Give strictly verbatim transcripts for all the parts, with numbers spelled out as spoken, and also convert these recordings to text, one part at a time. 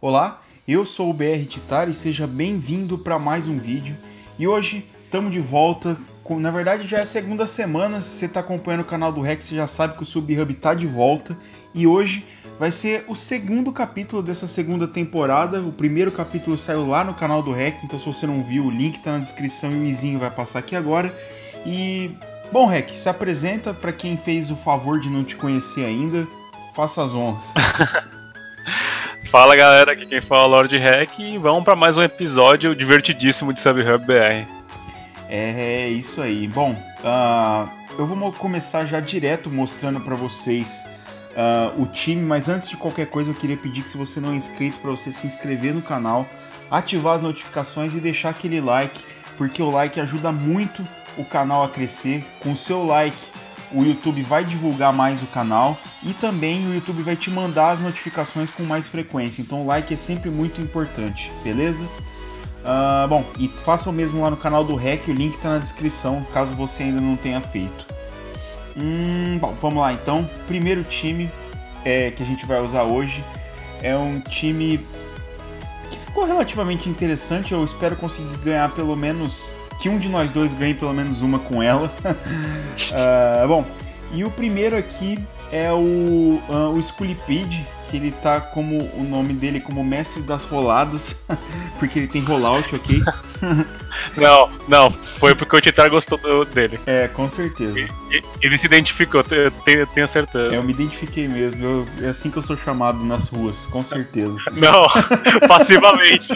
Olá, eu sou o B R Titar e seja bem-vindo para mais um vídeo. E hoje estamos de volta, com, na verdade já é a segunda semana, se você está acompanhando o canal do Rec, você já sabe que o SubHub está de volta. E hoje vai ser o segundo capítulo dessa segunda temporada. O primeiro capítulo saiu lá no canal do Rec, então se você não viu, o link está na descrição e o izinho vai passar aqui agora. E, bom Rec, se apresenta para quem fez o favor de não te conhecer ainda, faça as honras. Fala galera, aqui quem fala é o Lord Rec e vamos para mais um episódio divertidíssimo de SubHub B R. É, é isso aí. Bom, uh, eu vou começar já direto mostrando para vocês uh, o time, mas antes de qualquer coisa eu queria pedir que, se você não é inscrito, para você se inscrever no canal, ativar as notificações e deixar aquele like, porque o like ajuda muito o canal a crescer. Com o seu like, o YouTube vai divulgar mais o canal e também o YouTube vai te mandar as notificações com mais frequência. Então o like é sempre muito importante, beleza? Uh, bom, e faça o mesmo lá no canal do Rec, o link está na descrição, caso você ainda não tenha feito. Hum, bom, vamos lá então. Primeiro time é, que a gente vai usar hoje é um time que ficou relativamente interessante. Eu espero conseguir ganhar pelo menos... que um de nós dois ganhe pelo menos uma com ela. uh, bom, e o primeiro aqui é o, uh, o Skulipede, que ele tá como o nome dele como mestre das roladas, porque ele tem rollout, ok? Não, não, foi porque o Titar gostou do, dele. É, com certeza. Ele, ele se identificou, eu tenho, tenho certeza. É, eu me identifiquei mesmo, eu, é assim que eu sou chamado nas ruas, com certeza. Não, passivamente.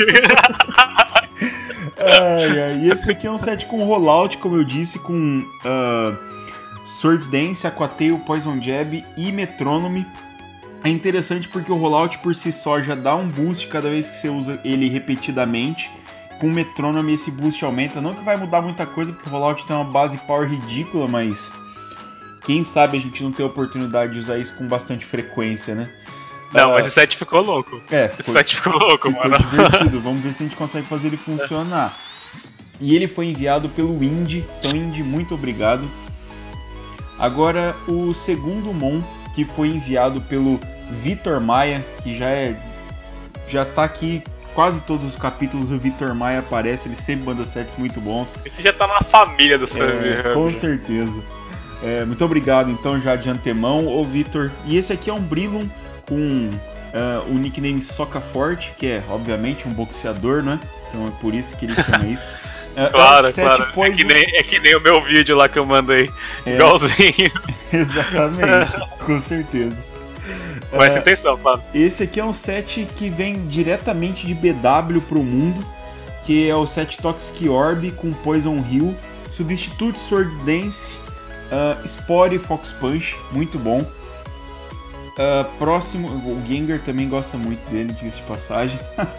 Ai, ai. E esse daqui é um set com rollout, como eu disse, com uh, Swords Dance, Aquatail, Poison Jab e Metronome. É interessante porque o rollout por si só já dá um boost cada vez que você usa ele repetidamente. Com o Metronome esse boost aumenta. Não que vai mudar muita coisa, porque o rollout tem uma base power ridícula, mas quem sabe a gente não tem a oportunidade de usar isso com bastante frequência, né? Não, uh, mas esse set ficou louco. É, esse foi, set ficou louco, ficou mano. divertido. Vamos ver se a gente consegue fazer ele funcionar. E ele foi enviado pelo Indy. Então, Indy, muito obrigado. Agora, o segundo Mon, que foi enviado pelo Vitor Maia, que já é já tá aqui quase todos os capítulos. O Vitor Maia aparece, ele sempre manda sets muito bons. Esse já tá na família do SubHub. É, com certeza. É, muito obrigado, então, já de antemão, ô Vitor. E esse aqui é um Breloom com uh, o nickname Soca Forte, que é, obviamente, um boxeador, né? Então é por isso que ele chama isso. Uh, claro, é claro. Poison... É, que nem, é que nem o meu vídeo lá que eu mandei. É, igualzinho. Exatamente, com certeza. Com essa uh, intenção, claro. Esse aqui é um set que vem diretamente de B W pro mundo, que é o set Toxic Orb com Poison Hill, substituto Sword Dance, uh, Spore e Fox Punch, muito bom. Uh, próximo, o Gengar também gosta muito dele, diga-se de passagem.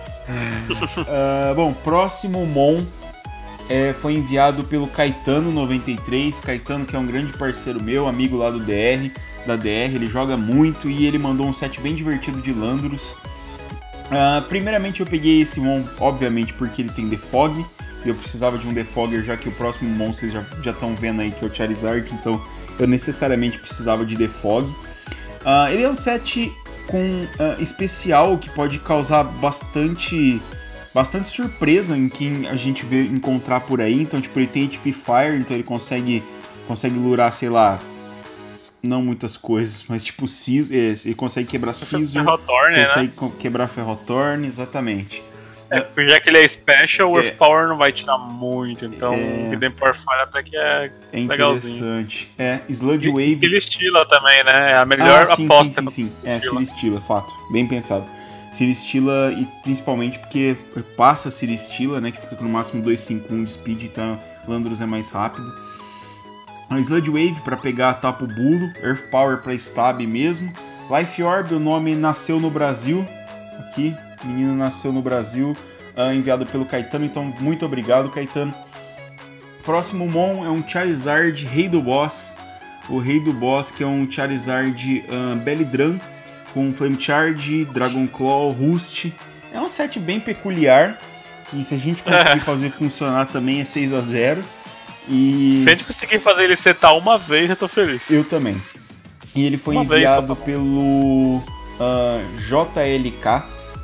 uh, bom, próximo Mon é, foi enviado pelo Caetano noventa e três. Caetano, que é um grande parceiro meu, amigo lá do D R, da D R, ele joga muito e ele mandou um set bem divertido de Landorus. Uh, primeiramente eu peguei esse Mon, obviamente, porque ele tem Defog, e eu precisava de um Defogger, já que o próximo Mon vocês já estão vendo aí que é o Charizard, então eu necessariamente precisava de Defog. Uh, ele é um set com uh, especial que pode causar bastante, bastante surpresa em quem a gente vê encontrar por aí. Então, tipo, ele tem H P Fire, então ele consegue, consegue lurar, sei lá, não muitas coisas, mas tipo, ele consegue quebrar Scizor, Ferrothorn, consegue né? quebrar Ferrothorn, exatamente. É, já que ele é special, o é, Earth Power não vai tirar muito, então é, o Hidden Power Fire até que é, é legalzinho. Interessante. É, Sludge Wave. E Celesteela também, né? É a melhor ah, sim, aposta. Sim, sim, sim. É, Celesteela, fato. Bem pensado. Celesteela, e principalmente porque passa Celesteela, né? Que fica com no máximo dois cinco um de speed, então Landorus é mais rápido. A Sludge Wave para pegar Tapu Bulo, Earth Power para stab mesmo. Life Orb, o nome nasceu no Brasil. Aqui, o menino nasceu no Brasil, uh, enviado pelo Caetano, então muito obrigado, Caetano. Próximo Mon é um Charizard Rei do Boss. O Rei do Boss, que é um Charizard uh, Bellydran com Flame Charge, Dragon Claw, Rust. É um set bem peculiar, que se a gente conseguir fazer funcionar também é seis a zero. E... se a gente conseguir fazer ele setar uma vez, eu tô feliz. Eu também. E ele foi uma enviado vez, pelo uh, J L K.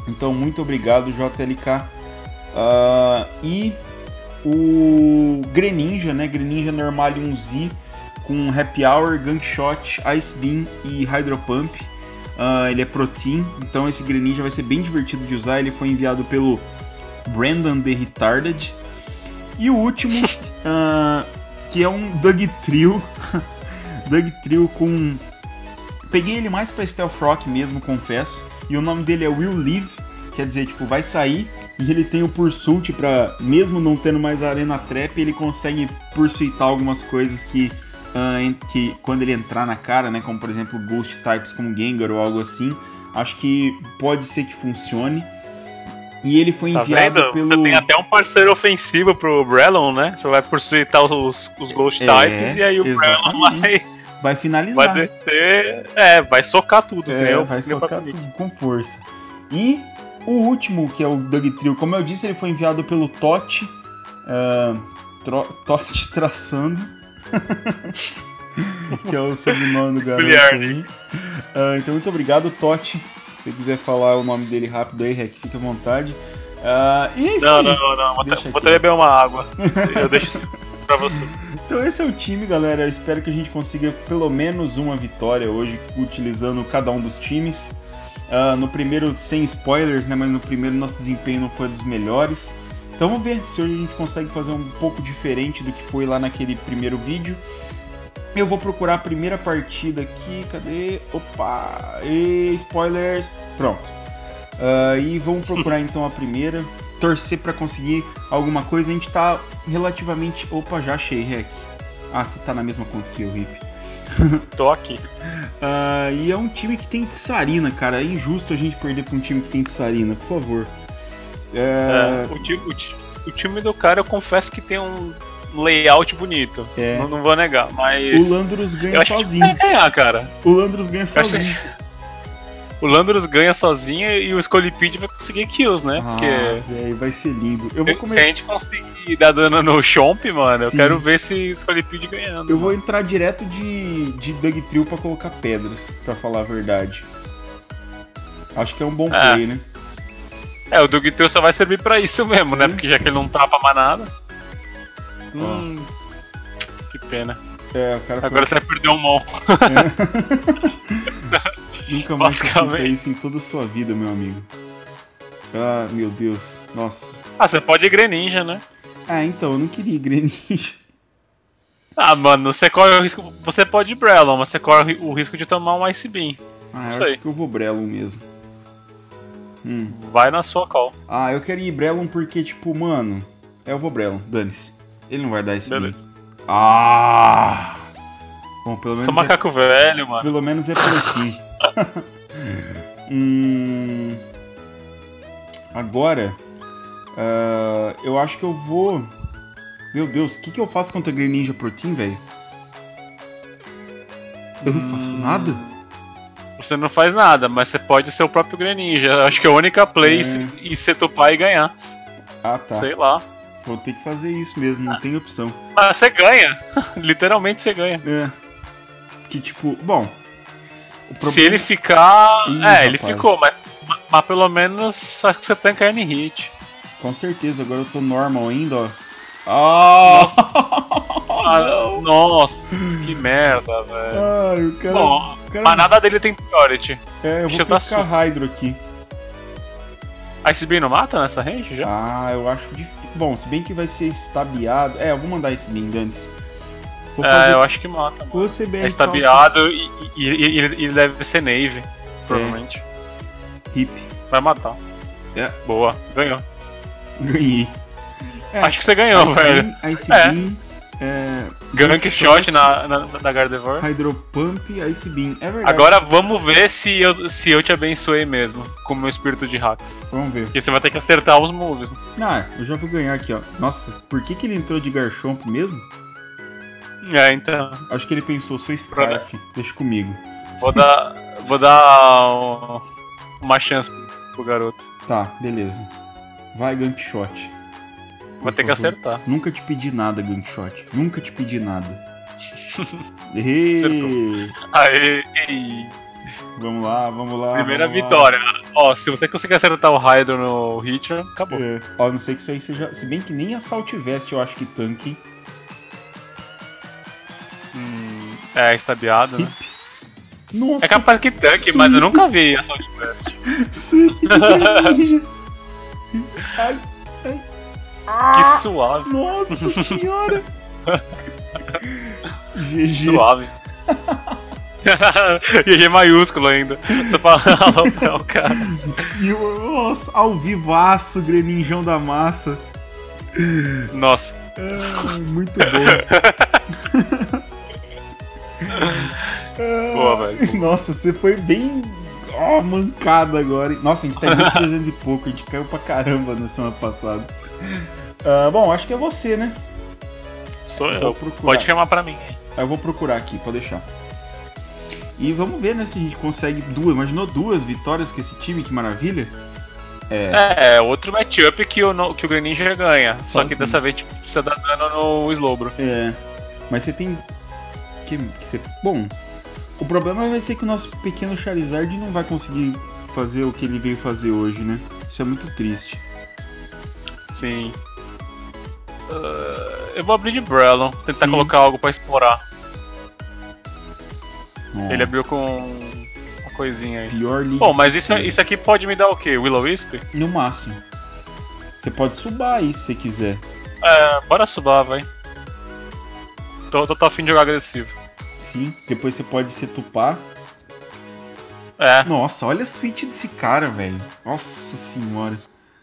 Então, muito obrigado, J L K. Uh, e o Greninja, né? Greninja Normalium Z com Happy Hour, Gank Shot, Ice Beam e Hydro Pump. Uh, ele é Protein, então esse Greninja vai ser bem divertido de usar. Ele foi enviado pelo Brandon The Retarded. E o último, uh, que é um Dugtrio. Dugtrio com... Peguei ele mais pra Stealth Rock mesmo, confesso. E o nome dele é Will Live, quer dizer, tipo, vai sair. E ele tem o Pursuit pra, mesmo não tendo mais a Arena Trap, ele consegue pursuitar algumas coisas que... Uh, que quando ele entrar na cara, né, como por exemplo Ghost Types como Gengar ou algo assim, acho que pode ser que funcione. E ele foi enviado tá pelo... Você tem até um parceiro ofensivo pro Brelon, né? Você vai pursuitar os, os Ghost é, Types e aí o Brelon vai... Vai finalizar. Vai descer... É, vai socar tudo. É, né? vai socar tudo com força. E o último, que é o Dugtrio, como eu disse, ele foi enviado pelo Totti. Uh, Totti Traçando. Que é o sobrenome do garoto aí. Uh, então, muito obrigado, Totti. Se você quiser falar o nome dele rápido aí, Rec, fica à vontade. Uh, e é isso não, aí. não, não, não. Vou, deixa vou até beber uma água. Eu deixo isso pra você. Então, esse é o time, galera. Eu espero que a gente consiga pelo menos uma vitória hoje, utilizando cada um dos times. Uh, no primeiro, sem spoilers, né? Mas no primeiro, nosso desempenho não foi dos melhores. Então vamos ver se hoje a gente consegue fazer um pouco diferente do que foi lá naquele primeiro vídeo. Eu vou procurar a primeira partida aqui. Cadê? Opa! E spoilers! Pronto. Uh, e vamos procurar então a primeira. Torcer para conseguir alguma coisa. A gente tá relativamente... Opa, já achei, Rec. Ah, você tá na mesma conta que eu, Rip. Tô aqui. Uh, e é um time que tem Tsarina, cara. É injusto a gente perder pra um time que tem Tsarina, por favor. É... É, o, time, o, time, o time do cara, eu confesso que tem um layout bonito. É. Não, não vou negar, mas... O Landorus ganha sozinho. Vai ganhar, cara. O Landorus ganha sozinho. Que... O Landorus ganha sozinho e o Scolipede vai conseguir kills, né? Ah, porque véio, vai ser lindo. Eu vou se, comer... se a gente conseguir dar dano no Chomp, mano, Sim. eu quero ver esse Scolipede ganhando. Eu mano. vou entrar direto de, de Dugtrio pra colocar pedras, pra falar a verdade. Acho que é um bom é. play, né? É, o Dugtrio só vai servir pra isso mesmo, né? Porque já que ele não tapa mais nada. Hum, oh. Que pena. É, o cara Agora foi... você vai perder um Mon. É. Nunca mais você isso em toda a sua vida, meu amigo. Ah, meu Deus. Nossa. Ah, você pode ir Greninja, né? Ah, então, eu não queria ir Greninja. Ah, mano, você corre o risco... Você pode ir Brelon, mas você corre o risco de tomar um Ice Beam. Ah, eu acho que eu vou Brelon mesmo. Hum. Vai na sua call. Ah, eu quero ir Brelon porque, tipo, mano... É, eu vou Brelon, dane-se. Ele não vai dar esse Beam. Ah! Bom, pelo menos... Sou macaco é... velho, mano. Pelo menos é por aqui. hum... Agora... Uh, eu acho que eu vou... Meu Deus, o que, que eu faço contra Greninja Protein, velho? Eu não faço hum... nada? Você não faz nada, mas você pode ser o próprio Greninja. Acho que é a única play é... e se topar e ganhar. Ah, tá. Sei lá. Vou ter que fazer isso mesmo, não ah. tem opção. Mas você ganha. Literalmente você ganha. É. Que tipo, bom... O problema... Se ele ficar... Ih, é, rapaz. ele ficou, mas, mas pelo menos acho que você tanca N hit. Com certeza, agora eu tô normal ainda, ó. Ah! Ah, nossa, que merda, velho. Ai, o cara... Bom, o cara... mas nada dele tem priority. É, eu vou colocar Hydro aqui. Ice Beam não mata nessa range já? Ah, eu acho difícil. Bom, se bem que vai ser estabeado... É, eu vou mandar Ice Beam, Dantes. É, fazer... eu acho que mata. Você bem, é estabeado e, e, e, e ele deve ser Nave, provavelmente. É. Hip. Vai matar. É. Boa, ganhou. Ganhei. É, acho que você ganhou, Ice velho. Beam, Ice Beam, é. é, Gank Shot na, na, na Gardevoir. Hydro Pump, Ice Beam. É verdade. Agora vamos ver se eu, se eu te abençoei mesmo com o meu espírito de hacks. Vamos ver. Porque você vai ter que acertar os moves. Ah, eu já vou ganhar aqui, ó. Nossa, por que, que ele entrou de Garchomp mesmo? É, então. Acho que ele pensou, sou Scarf, deixa comigo. Vou dar. Vou dar um, uma chance pro garoto. Tá, beleza. Vai, Gank Shot. Vou ter que acertar. Nunca te pedi nada, Gank Shot. Nunca te pedi nada. Acertou. Aê! Vamos lá, vamos lá. Primeira vamos vitória. Lá. Ó, se você conseguir acertar o Hydro no Hitcher, acabou. É. Ó, não sei que isso aí seja... Se bem que nem Assault Vest eu acho que tanque, hein? Hum, é, estabeado, né? Nossa! É capaz que tanque, Sweet. mas eu nunca vi Assault Vest. Sweet Greninja! Ai, ai. Que suave. Nossa senhora! G G. Suave. G G maiúsculo ainda. Você fala pra o cara. E o nossa, ao vivaço, Greninjão da massa. Nossa. Ah, muito bom. Boa, velho. Nossa, você foi bem ó, mancada agora. Nossa, a gente tá em mil e trezentos e pouco, a gente caiu pra caramba na semana passada. Uh, bom, acho que é você, né? Sou eu. Pode chamar pra mim. Eu vou procurar aqui, pode deixar. E vamos ver, né, se a gente consegue duas. Imaginou duas vitórias com esse time, que maravilha. É, é outro matchup que o, que o Greninja ganha. Só, só que, que dessa vez tipo, precisa dar dano no Slowbro. É, mas você tem... Que, que você... Bom, o problema vai ser que o nosso pequeno Charizard não vai conseguir fazer o que ele veio fazer hoje, né? Isso é muito triste. Sim. Uh, eu vou abrir de Brelon, tentar Sim. colocar algo pra explorar. Oh. Ele abriu com uma coisinha aí. Pior liga. Bom, mas isso, isso aqui pode me dar o quê? Will-O-Wisp? No máximo. Você pode subar aí se você quiser. É, bora subar, vai. Tô, tô, tô a fim de jogar agressivo. Sim, depois você pode se tupar. É. Nossa, olha a switch desse cara, velho. Nossa senhora.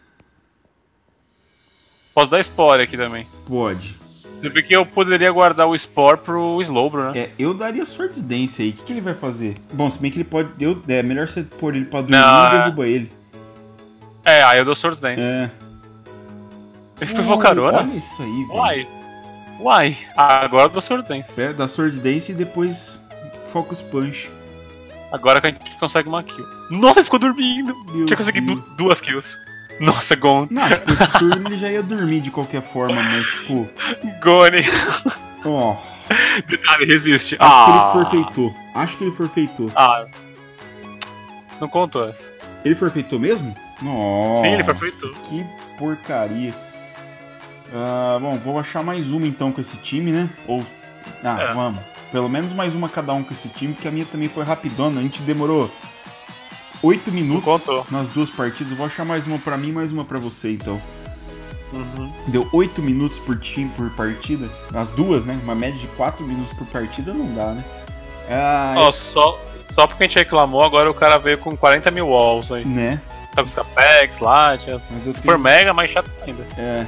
Posso dar Spore aqui também. Pode. Você vê que eu poderia guardar o Spore pro Slowbro, né? É, eu daria Swords Dance aí. O que, que ele vai fazer? Bom, se bem que ele pode... Eu, é melhor você pôr ele pra dormir Não, e derruba ele. É, aí eu dou Swords Dance. É. Ele foi Volcarona? Olha isso aí, velho. Uai. Uai. Ah, agora eu dou Swords Dance. É, dá Swords Dance e depois Focus Punch. Agora que a gente consegue uma kill. Nossa, ele ficou dormindo. Meu Tinha conseguido Deus. du duas kills. Nossa, Gone. Não, tipo, esse turno ele já ia dormir de qualquer forma, mas tipo... Gone. Ó... Detalhe, resiste. Acho ah. que ele forfeitou. Acho que ele forfeitou. Ah. Não contou essa. Ele forfeitou mesmo? Nossa. Sim, ele forfeitou. Que porcaria. Ah, bom, vou achar mais uma então com esse time, né? Ou... Ah, É. vamos. Pelo menos mais uma cada um com esse time, porque a minha também foi rapidona. A gente demorou oito minutos contou. nas duas partidas. Eu vou achar mais uma pra mim e mais uma pra você, então. Uhum. Deu oito minutos por time, por partida. As duas, né? Uma média de quatro minutos por partida não dá, né? Ah, Ó, esse- só, só porque a gente reclamou, agora o cara veio com quarenta mil walls aí. Né? Tá com os capex lá, tinha... Mas eu se tenho- for mega, mais chato ainda. É.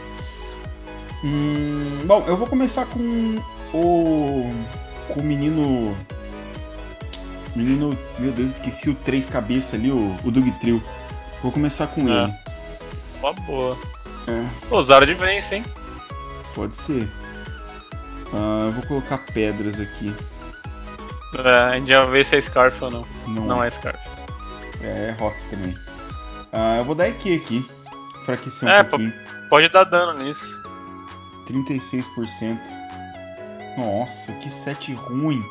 Hum, bom, eu vou começar com o. Com o menino. Menino. Meu Deus, esqueci o três cabeças ali, o, o Dugtrio. Vou começar com É. ele. Uma boa. É, Pô, Zara de vence, hein? pode ser. Ah, eu vou colocar pedras aqui. É, a gente já vê se é Scarf ou não. Não, Não é. é Scarf. É, é Rocks também. Ah, eu vou dar E Q aqui. Enfraquecer um É, pouquinho. Pode dar dano nisso. trinta e seis por cento. Nossa, que set ruim.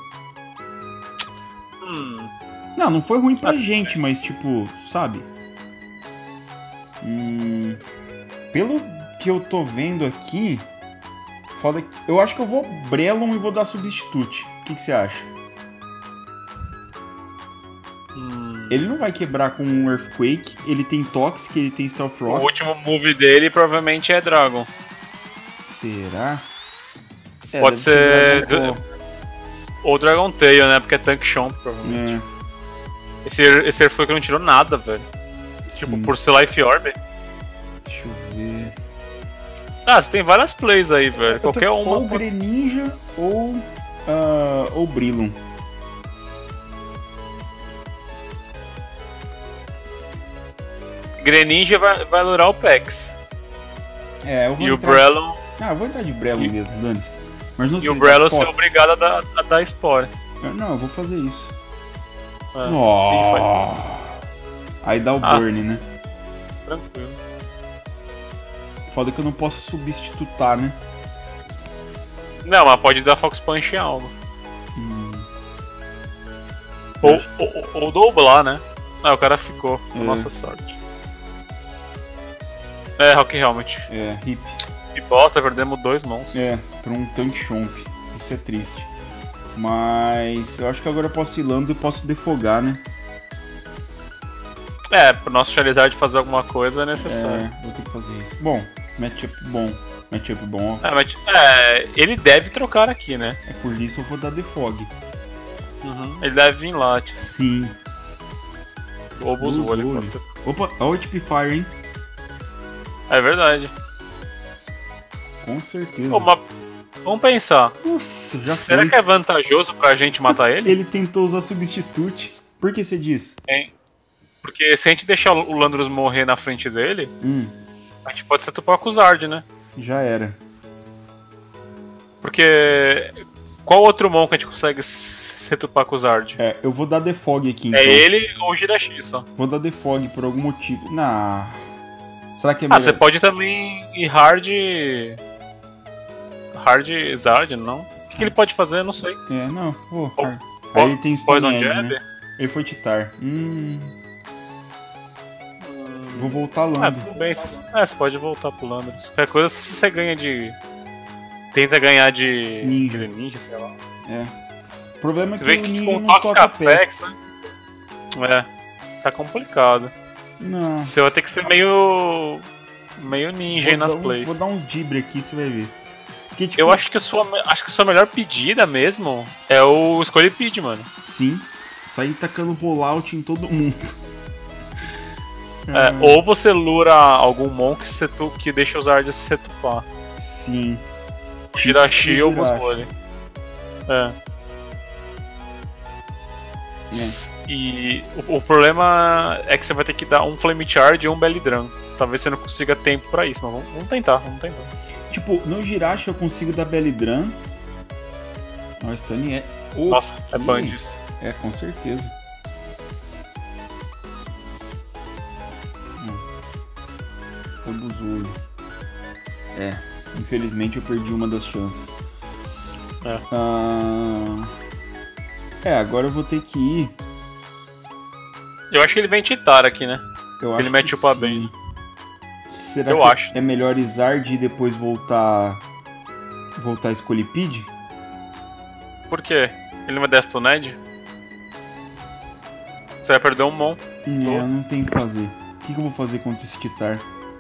Hum. Não, não foi ruim pra Ah, gente, mas tipo, sabe? Hum, pelo que eu tô vendo aqui, foda que... eu acho que eu vou Brelon e vou dar Substitute. O que, que você acha? Hum. Ele não vai quebrar com um Earthquake, ele tem Toxic, ele tem Stealth O Rock. último move dele provavelmente é Dragon. Será? É, Pode deve ser- Dragon Ball. Ou Dragon Tail, né? Porque é Tank Chomp, provavelmente. É, Esse, esse foi que não tirou nada, velho. Tipo, sim. por ser Life Orb. Deixa eu ver. Ah, você tem várias plays aí, velho. Eu tô Qualquer uma. Ou Greninja ou, ah, ou Brilon. Greninja vai, vai lurar o Pex. É, eu vou E o entrar... Brelon. Ah, eu vou entrar de Brelon E- mesmo, dane-se. Mas não E sei o dar Brelon ser Pox. obrigado a dar, a dar Spore. Eu- Não, eu vou fazer isso. É, Oh. Aí dá o Ah. burn, né? tranquilo. Foda que eu não posso substitutar, né? Não, mas pode dar Fox Punch em algo. Hum. Ou, ou, ou doblar, né? Ah, o cara ficou, É. nossa sorte. É, Rock Helmet. É, hip. Que bosta, perdemos dois mãos. É, pra um Tank Chomp. Isso é triste. Mas eu acho que agora eu posso ir Lando e posso defogar, né? É, pro nosso Charizard fazer alguma coisa é necessário. É, vou ter que fazer isso. Bom, matchup bom. Matchup bom, ó. É, mas, é, ele deve trocar aqui, né? É por isso eu vou dar defog. Uhum. Ele deve vir Lattes. Sim. Ou Buzzwole, Buzzwole. pode ser. Opa, olha o H P Fire, hein? É verdade. Com certeza. Pô, mas vamos pensar. Nossa, já Será foi. que é vantajoso pra gente matar ele? Ele tentou usar substitute. Por que você diz? Hein? Porque se a gente deixar o Landorus morrer na frente dele, Hum, a gente pode setupar com o Zard, né? já era. Porque qual outro Mon que a gente consegue s- setupar com o Zard? É, eu vou dar defog aqui então. É ele ou o Jirachi só. Vou dar defog por algum motivo. Nah. Será que é melhor? Ah, você pode também ir hard. Hard Zard, não? O que, que ele pode fazer? Eu não sei. É, não, vou. Po- Aí po- ele tem Stone Poison Edge, Jab? né? Ele foi Titar. Hum, vou voltar Ah, Lando. tudo bem. É, você pode voltar pro Landorus. Qualquer coisa você ganha de. Tenta ganhar de. Ninja. de ninja, sei lá. É. O problema é Você que vê o que Ninja com não Toxic toca Apex, Pex. É. Tá complicado. Não. Você vai ter que ser meio. meio ninja aí Vou nas dar um- plays. Vou dar uns dibre aqui, você vai ver. Porque, tipo, Eu acho que, a sua, acho que a sua melhor pedida mesmo é o Escolhe Pid, mano. Sim. Sair tacando rollout em todo mundo. É, ou você lura algum Mon que, setu, que deixa os Zards se setupar. Sim. Jirachi ou Jirachi. Buzzwole. É. É. E o, o problema é que você vai ter que dar um Flame Charge e um Belly Drum. Talvez você não consiga tempo pra isso, mas vamos, vamos tentar, vamos tentar. Tipo, no Jirachi eu consigo dar Belly Drum. Ó, Stun é. Oh, Nossa, é que- Bandis. É, com certeza. Hum. Foi Buzzwole. É, infelizmente eu perdi uma das chances. É. Ah, é, agora eu vou ter que ir. Eu acho que ele vem Titar aqui, né? Eu Ele acho mete que o pá sim. bem. Será Eu que acho. é melhor Izard e depois voltar. Voltar a escolher Pid? Por quê? Ele não vai dar Stuned? Você vai perder um Mon. É, eu não tenho o que fazer. O que, que eu vou fazer contra esse Titar?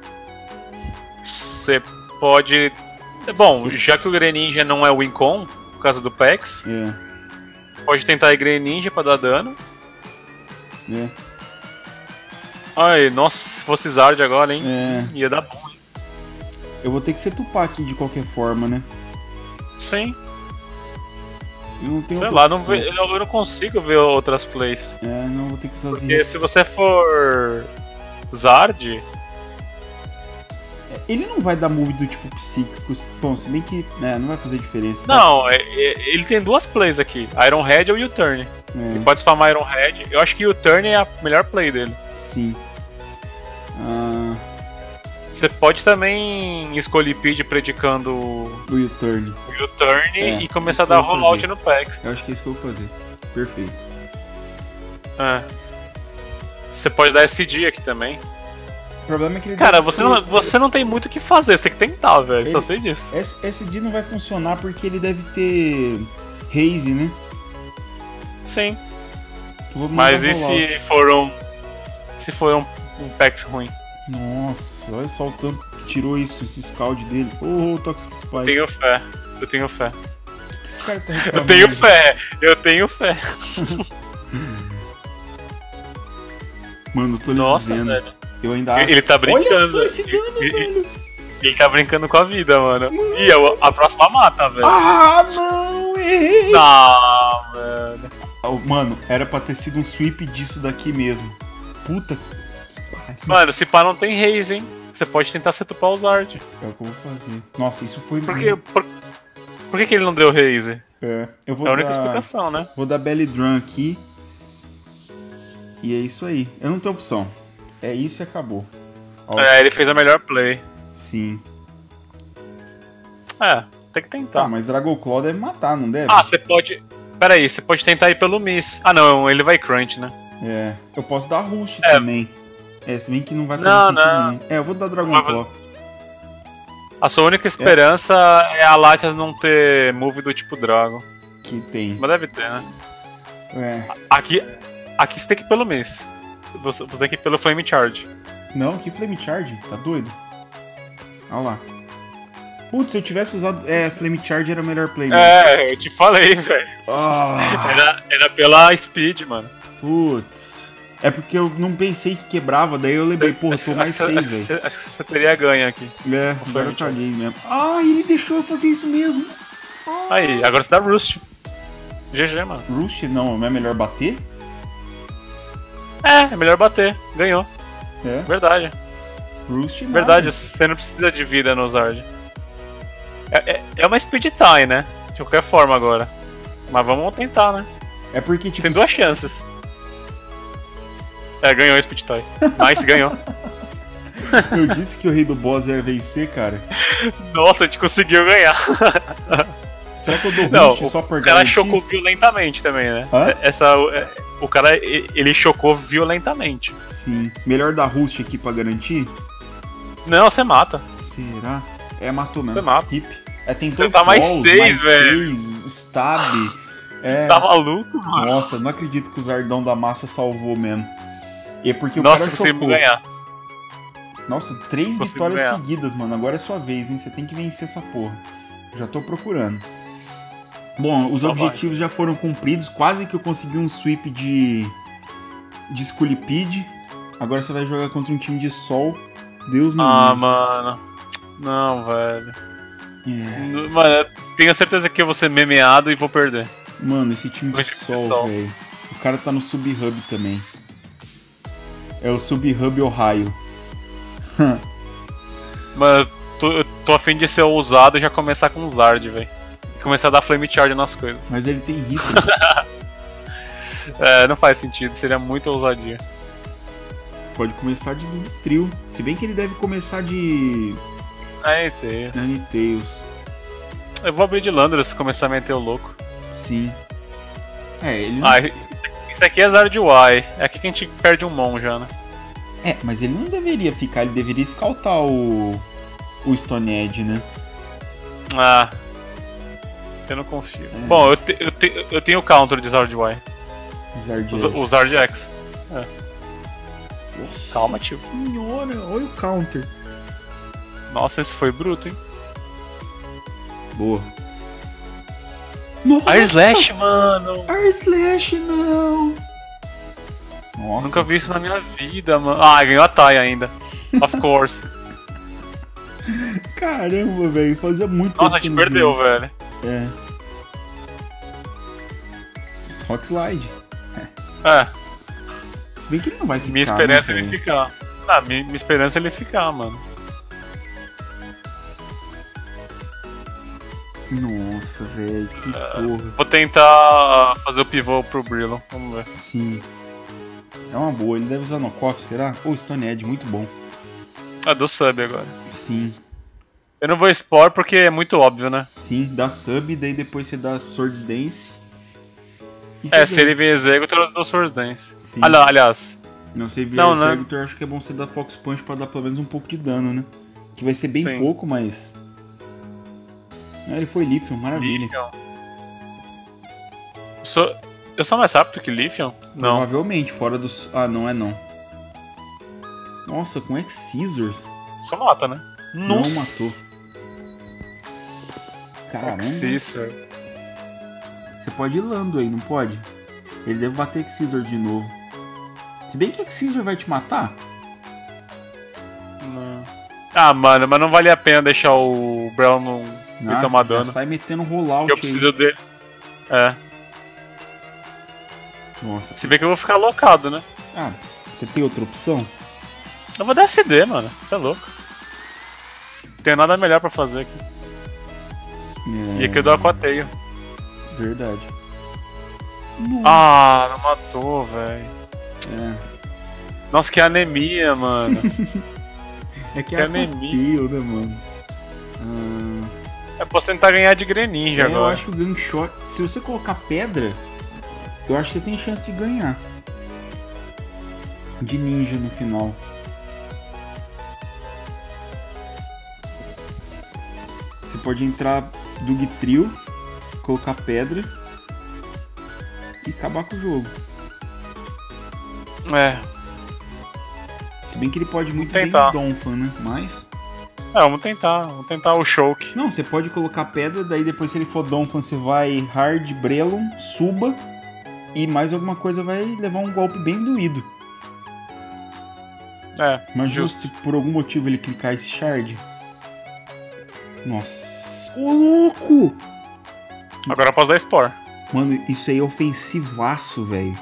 Você pode. Bom, Sim. já que o Greninja não é o Wincon, por causa do Pex, É, pode tentar ir Greninja pra dar dano. é, Ai, nossa, se fosse Zard agora, hein? é. Ia dar bom, hein? Eu vou ter que setupar aqui de qualquer forma, né? Sim, Eu não tenho sei outra lá, não opção. ve- eu, eu não consigo ver outras plays. É, não, vou ter que usar as Porque se você for Zard, Ele não vai dar move do tipo psíquico. Bom, se bem que né, não vai fazer diferença. tá? não, é- é- ele tem duas plays aqui, Iron Head ou U-Turn. Ele É, pode spamar Iron Head, eu acho que U-Turn é a melhor play dele. sim. Ah, Você pode também escolher Pid predicando o o U-turn. U-Turn É, e começar a isso que eu dar vou rollout fazer. no Pex. Eu acho que é isso que eu vou fazer. Perfeito. É. Você pode dar S D aqui também. O problema é que ele Cara, deve você ter- não, você não tem muito o que fazer, você tem que tentar, velho. Só Ele- sei disso. S- SD não vai funcionar porque ele deve ter haze, né? Sim. Eu vou Mas mandar e rollout. se for um. Se for um, um Pex ruim? Nossa, olha só o tanto que tirou isso, esse scald dele. Ô, oh, Toxic Spike. Eu tenho fé. Eu tenho fé. Esse cara tá Eu reclamando. tenho fé. Eu tenho fé. Mano, eu tô lhe Nossa, dizendo. velho. Eu ainda Ele tá brincando. Olha só esse dano, Ele- velho. Ele tá brincando com a vida, mano. Ih, a, a próxima mata, velho. Ah, não, errei. Não, velho. Oh, mano, era pra ter sido um sweep disso daqui mesmo. Puta que pariu. Mano, se pá não tem raise, hein? Você pode tentar setupar o Zard. É o que eu vou fazer. Nossa, isso foi Por que, por, por que, que ele não deu raise? É, eu vou É a única dar... explicação, né? Vou dar Belly Drum aqui. E é isso aí. Eu não tenho opção. É isso e acabou. Ó, É, ele fez a melhor play. Sim. É, tem que tentar. Tá, mas Dragon Claw deve matar, não deve? Ah, você pode. Pera aí, você pode tentar ir pelo Miss. Ah não, ele vai crunch, né? É, eu posso dar Rust É. também. É, se bem que não vai fazer Não, sentido não. nenhum. É, eu vou dar Dragon Vai- Claw. A sua única esperança é, a Latias não ter move do tipo Dragon. Que tem. Mas deve ter, né? É. Aqui, aqui você tem que ir pelo Miss. Você, você tem que ir pelo Flame Charge. Não, que Flame Charge? Tá doido? Olha lá. Putz, se eu tivesse usado. É, Flame Charge era o melhor play. mesmo. É, eu te falei, velho. Ah, Era, era pela Speed, mano. putz. É porque eu não pensei que quebrava, daí eu lembrei, porra, eu tô Acho- mais acho, seis, acho, velho. que- acho que você teria ganho aqui. É, Flame agora eu Charge. caguei mesmo. Ah, ele deixou eu fazer isso mesmo. Aí, agora você dá Roost. G G, mano. Roost, não, não é melhor bater? É, é melhor bater. Ganhou. É, Verdade. Roost nada. Verdade, você não precisa de vida no Zard. É, é, é uma speed tie, né? De qualquer forma agora. Mas vamos tentar, né? É porque, tipo. Tem duas chances. É, ganhou a speed tie. Nice, ganhou. Eu disse que o rei do boss ia vencer, cara. Nossa, a gente conseguiu ganhar. Será que eu dou Não, Roost só por o cara garantir? chocou violentamente também, né? Hã? Essa, é, o cara, e- ele chocou violentamente. Sim. Melhor dar Roost aqui pra garantir? Não, você mata. Será? É, matou mesmo. Você mata. Hip. É, tem Você tanto tá mais balls, seis, mais velho. seis, stab. É. Tá maluco, mano? Nossa, não acredito que o Zardão da Massa salvou mesmo. E é porque Nossa, o cara conseguimos chocou. ganhar. Nossa, três Conseguimos vitórias ganhar. seguidas, mano. Agora é sua vez, hein? Você tem que vencer essa porra. Já tô procurando. Bom, os Então objetivos já foram cumpridos. Quase que eu consegui um sweep de. de Skulipede. Agora você vai jogar contra um time de Sol. Deus me Ah, livre. mano. Não, velho. É. Mano, eu tenho certeza que eu vou ser memeado e vou perder. Mano, esse time de Vai ser Sol, Sol. velho. O cara tá no Sub-Hub também. É o Sub-Hub Ohio. Mano, eu tô, eu tô a fim de ser ousado e já começar com Zard, velho. Começar a dar Flame Charge nas coisas. Mas ele tem hit. É, não faz sentido, seria muito ousadia. Pode começar de trio. Se bem que ele deve começar de Aí tem. Ninetales. Eu vou abrir de Landorus se começar a meter o louco. Sim. É, ele não... Ah, isso aqui é Zard Y. É aqui que a gente perde um Mon já, né? É, mas ele não deveria ficar, ele deveria escaltar o. O Stone Edge, né? Ah. Eu não confio. É. Bom, eu, te- eu, te- eu tenho o counter de Zard Y. Zard O, o Zard X. Nossa Calma, tio. senhora, olha o counter. Nossa, esse foi bruto, hein? Boa. Nossa! A Slash, mano! Air Slash, não! Nossa. Nunca vi isso na minha vida, mano. Ah, ganhou a Thay ainda. Of course. Caramba, velho, fazia muito Nossa, a tempo gente que eu não perdeu, vi. velho. É. Rock Slide. É, Se bem que ele não vai ficar. minha esperança é né, ele velho? ficar. Ah, minha, minha esperança é ele ficar, mano. Nossa, velho, que porra. Vou tentar fazer o pivô pro Brillo. Vamos ver. Sim. É uma boa, ele deve usar Knockoff, será? Ou Stone Edge, muito bom. Ah, do sub agora. Sim, Eu não vou expor porque é muito óbvio, né? sim, dá sub, daí depois você dá Swords Dance. E É, você se ele vem Executor, eu dou Swords Dance. Sim. Ali- Aliás, Não sei ver Não, né? Executor, acho que é bom você dar Fox Punch pra dar pelo menos um pouco de dano, né? Que vai ser bem Sim. pouco, mas. Ah, ele foi Lithium, maravilha. Lithium. Eu sou, eu sou mais rápido que Lithium? Não. Provavelmente, fora dos. Ah, não é não. Nossa, com X-Scissors? Só mata, né? Não Nossa. matou. Caramba. Xisor. Você pode ir Lando aí, não pode? Ele deve bater X-Scissor de novo. Se bem que X-Scissor vai te matar. Não. Ah, mano, mas não vale a pena deixar o Brown não me Ah, tomar já dano. sai metendo rollout Eu aí. preciso dele. É. Nossa. Se bem que eu vou ficar locado, né? Ah, você tem outra opção? Eu vou dar S D, mano. Você é louco. Não tenho nada melhor pra fazer aqui. É, E aqui eu dou aquateio. Verdade. Ah, não matou, velho. É. Nossa, que anemia, mano. É que Que é anemia. Aquapil, né, mano? Ah, Eu posso tentar ganhar de Greninja é, eu agora. acho que o Gun Shot. Se você colocar pedra, eu acho que você tem chance de ganhar. de ninja no final. Você pode entrar Dug Trio, colocar pedra e acabar com o jogo. É. Se bem que ele pode muito tentar. bem Donphan, né? Mas... É, vamos tentar. Vamos tentar o Shulk. Não, você pode colocar pedra, daí depois se ele for Donphan, você vai Hard, Brelon, suba e mais alguma coisa vai levar um golpe bem doído. É, Mas justo. se por algum motivo ele clicar esse Shard... Nossa... Ô, louco! Agora eu posso dar Spore. Mano, isso aí é ofensivaço, velho.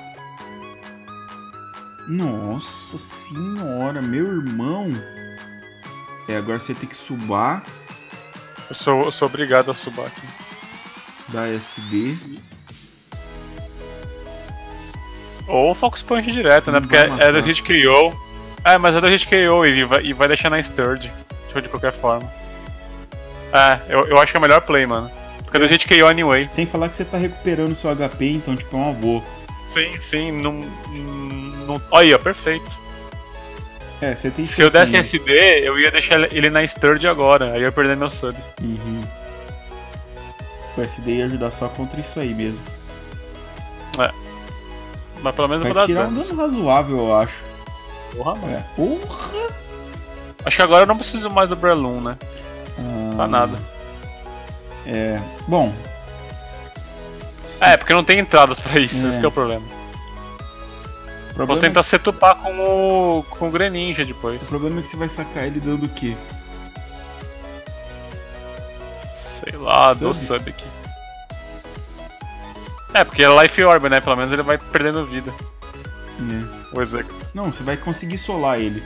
Nossa senhora, meu irmão. É, agora você tem que subar. Eu sou, eu sou obrigado a subar aqui. Da S D. Ou Fox Punch direto, né? Não Porque vai é, matar. é do Hit K O. É, mas é do Hit K O e vai, e vai deixar na Sturge. Tipo, de qualquer forma. É, eu, eu acho que é o melhor play, mano. Porque é do Hit K O anyway. Sem falar que você tá recuperando seu H P, então tipo é uma boa. Sim, sim, não. não... Olha aí, ó, perfeito. É, você tem Se eu desse né? S D, eu ia deixar ele na Sturge agora, aí eu ia perder meu sub. Uhum. O S D ia ajudar só contra isso aí mesmo. É. Mas pelo menos eu Vai vou dar tirar um dano. dano razoável, eu acho. Porra, mano. É. Porra! Acho que agora eu não preciso mais do Breloom, né? Ah, Pra nada. É. Bom. É, porque não tem entradas pra isso, É. esse que é o problema. O Posso problema, tentar setupar com o. com o Greninja depois. o problema é que você vai sacar ele dando o quê? Sei lá, dou Subs? sub aqui. É, porque é Life Orb, né? Pelo menos ele vai perdendo vida. É. O Executor. Não, você vai conseguir solar ele.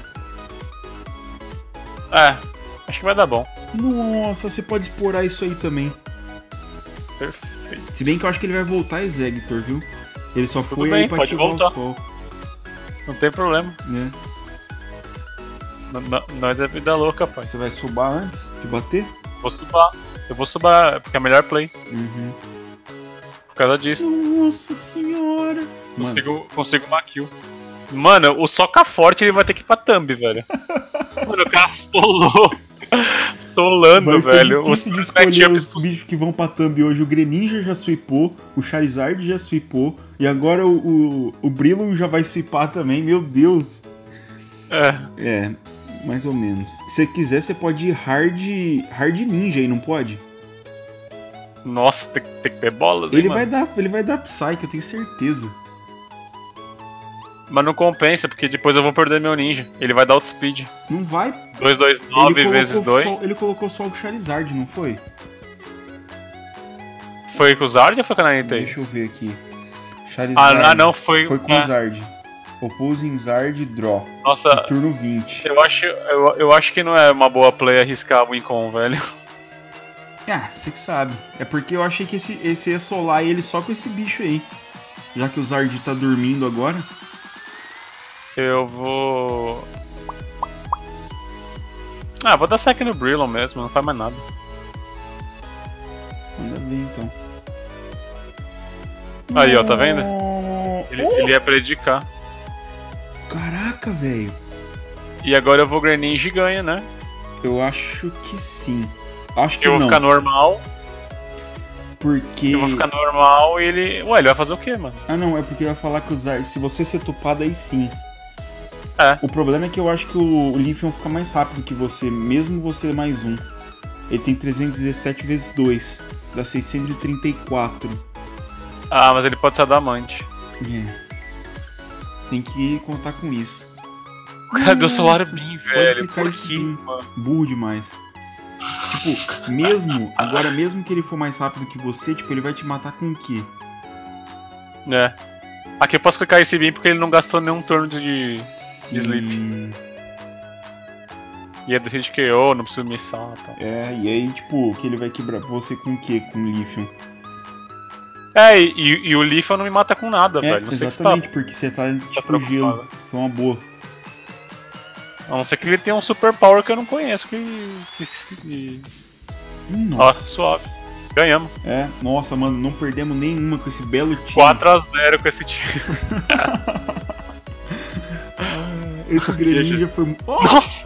É, acho que vai dar bom. Nossa, você pode explorar isso aí também. Perfeito. Se bem que eu acho que ele vai voltar Executor, viu? Ele só Tudo foi bem, aí pra pode ativar voltar. o sol, Não tem problema. né? N- n- Nós é vida louca, pai. Você vai subar antes de bater? Vou subar. Eu vou subar, porque é a melhor play. Uhum. Por causa disso. Nossa senhora! Mano, Consigo, consigo uma kill. Mano, o Soca Forte ele vai ter que ir pra thumb, velho. Mano, o cara solou. Solando, vai ser velho. difícil de Os escolher matchups os possíveis. bichos que vão pra thumb hoje. O Greninja já sweepou, o Charizard já sweepou, e agora o, o, o Brillo já vai sweepar também, meu Deus! É. É, mais ou menos. Se você quiser, você pode ir hard, hard ninja aí, não pode? Nossa, tem, tem que ter bolas, hein, Ele mano? vai dar, ele vai dar Psyche, eu tenho certeza. Mas não compensa, porque depois eu vou perder meu ninja. Ele vai dar outspeed. Não vai. duzentos e vinte e nove vezes dois. Só, ele colocou só o Charizard, não foi? Foi com o Zard ou foi com a Ninetales? Deixa eu ver aqui. Charizard. Ah, não, foi. Foi com é. o Zard. Opposing Zard Draw. Nossa, No turno vinte. eu acho, eu, eu acho que não é uma boa play arriscar o Wincon, velho. Ah, você que sabe. É porque eu achei que esse, esse ia solar ele só com esse bicho aí. Já que o Zard tá dormindo agora. Eu vou. Ah, vou dar sec no Brillon mesmo, não faz mais nada. Manda ver então. Aí, ó, tá vendo? Oh, Ele, ele ia predicar. Caraca, velho. E agora eu vou Greninja e ganha, né? Eu acho que sim. Acho que Eu vou não. ficar normal, Porque. eu vou ficar normal e ele. Ué, ele vai fazer o quê, mano? Ah, não, é porque eu ia falar que o Zard, se você ser topado aí sim. É. O problema é que eu acho que o, o Leafeon fica mais rápido que você, mesmo você mais um. Ele tem trezentos e dezessete vezes dois, dá seiscentos e trinta e quatro. Ah, mas ele pode ser adamante. É. Tem que contar com isso. O cara deu Solar Nossa, Beam, pode velho. clicar Por esse quê, Beam. mano? Burro demais. Tipo, mesmo, agora mesmo que ele for mais rápido que você, tipo, ele vai te matar com o quê? É. Aqui eu posso clicar esse Beam porque ele não gastou nenhum turno de, de sleep. Hum, E é do Hit K O, não preciso missar e tal. é, e aí, tipo, que ele vai quebrar você com o quê? Com o Leafeon? É, e, e o Leaf não me mata com nada, É, velho. Não sei o que você exatamente, porque você tá tipo preocupado. gelo. É uma boa. tá. A não ser que ele tenha um super power que eu não conheço. Que. que, que... Nossa, suave. Ganhamos. É, nossa, mano, não perdemos nenhuma com esse belo time. quatro a zero com esse time. Esse Greninja foi... Oh! Nossa!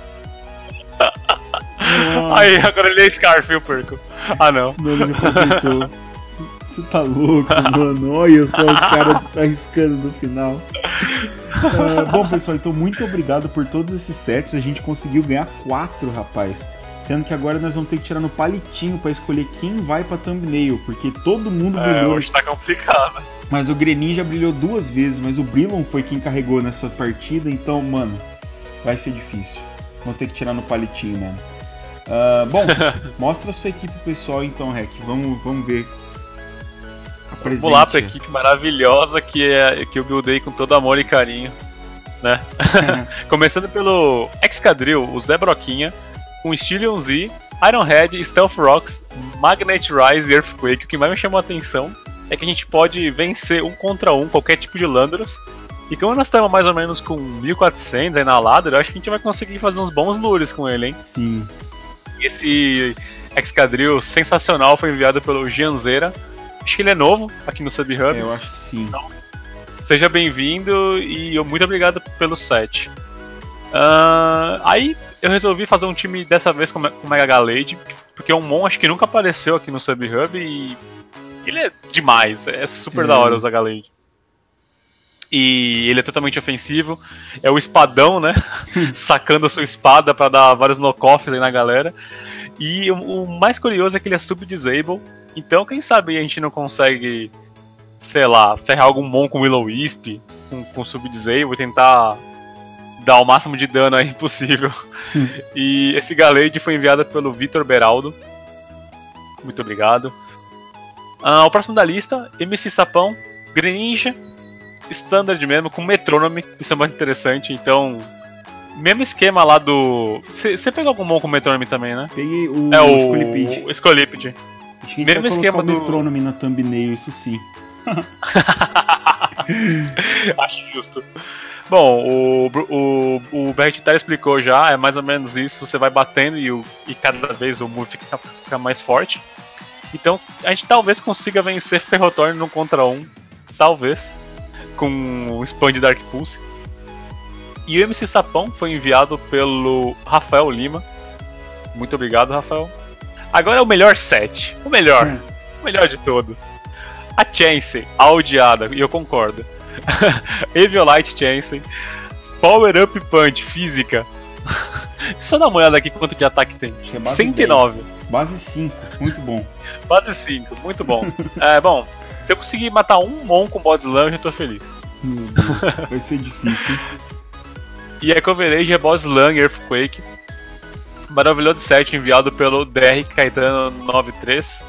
Nossa. Aí, agora ele é Scarf, eu perco. Ah, não. Não, ele já aproveitou. Você tá louco, mano. Olha só o cara tá arriscando no final. Uh, bom, pessoal, então muito obrigado por todos esses sets. A gente conseguiu ganhar quatro, rapaz. Sendo que agora nós vamos ter que tirar no palitinho pra escolher quem vai pra thumbnail. Porque todo mundo É, brilhou. hoje tá complicado. Mas o Greninja brilhou duas vezes. Mas o Brilon foi quem carregou nessa partida. Então, mano, vai ser difícil. Vamos ter que tirar no palitinho, mano. Uh, bom, mostra a sua equipe pessoal então, Rec. Vamos, vamos ver. Vamos lá pra equipe maravilhosa que, é, que eu buildei com todo amor e carinho, né? Começando pelo Excadrill, o Zé Broquinha, com Steelion Z, Ironhead, Stealth Rocks, Magnet Rise e Earthquake. O que mais me chamou a atenção é que a gente pode vencer um contra um qualquer tipo de Landorus. E como nós estamos mais ou menos com mil e quatrocentos aí na ladder, eu acho que a gente vai conseguir fazer uns bons lures com ele, hein? Sim. Esse Excadrill sensacional foi enviado pelo Gianzeira. Acho que ele é novo aqui no SubHub. Eu acho que sim. Então, seja bem-vindo e eu muito obrigado pelo set. Uh, aí eu resolvi fazer um time dessa vez com o Mega Gallade, porque o Mon acho que nunca apareceu aqui no SubHub e ele é demais, é super é. da hora usar Gallade. E ele é totalmente ofensivo, é o espadão, né? Sacando a sua espada pra dar vários knockoffs aí na galera. E o, o mais curioso é que ele é sub-disable. Então, quem sabe a gente não consegue, sei lá, ferrar algum Mon com Will-O-Wisp, com, com sub-disable e tentar dar o máximo de dano aí possível. Hum. E esse Gallade foi enviado pelo Vitor Beraldo. Muito obrigado. Ah, o próximo da lista, M C Sapão, Greninja, Standard mesmo, com Metronome. Isso é muito interessante, então... Mesmo esquema lá do... Você pegou algum Mon com Metronome também, né? Peguei o é o Scolipede. Acho que a gente mesmo vai esquema do Metronome na thumbnail, isso sim. Acho justo. Bom, o, o, o Bertitar explicou já, é mais ou menos isso. Você vai batendo e, o, e cada vez o move fica, fica mais forte. Então a gente talvez consiga vencer Ferrothorn no contra um. Talvez. Com o Spam de Dark Pulse. E o M C Sapão foi enviado pelo Rafael Lima. Muito obrigado, Rafael. Agora é o melhor set. O melhor. Hum. O melhor de todos. A Chansey, a odiada, e eu concordo. Eviolite Chansey. Power Up Punch, física. Só dá uma olhada aqui quanto de ataque tem. É base cento e nove. dez. Base cinco, muito bom. Base cinco, muito bom. É, bom, se eu conseguir matar um Mon com Body Slam, eu já tô feliz. Meu Deus, vai ser difícil. E a Coverage é Body Slam e Earthquake. Maravilhoso set enviado pelo D R Caetano noventa e três.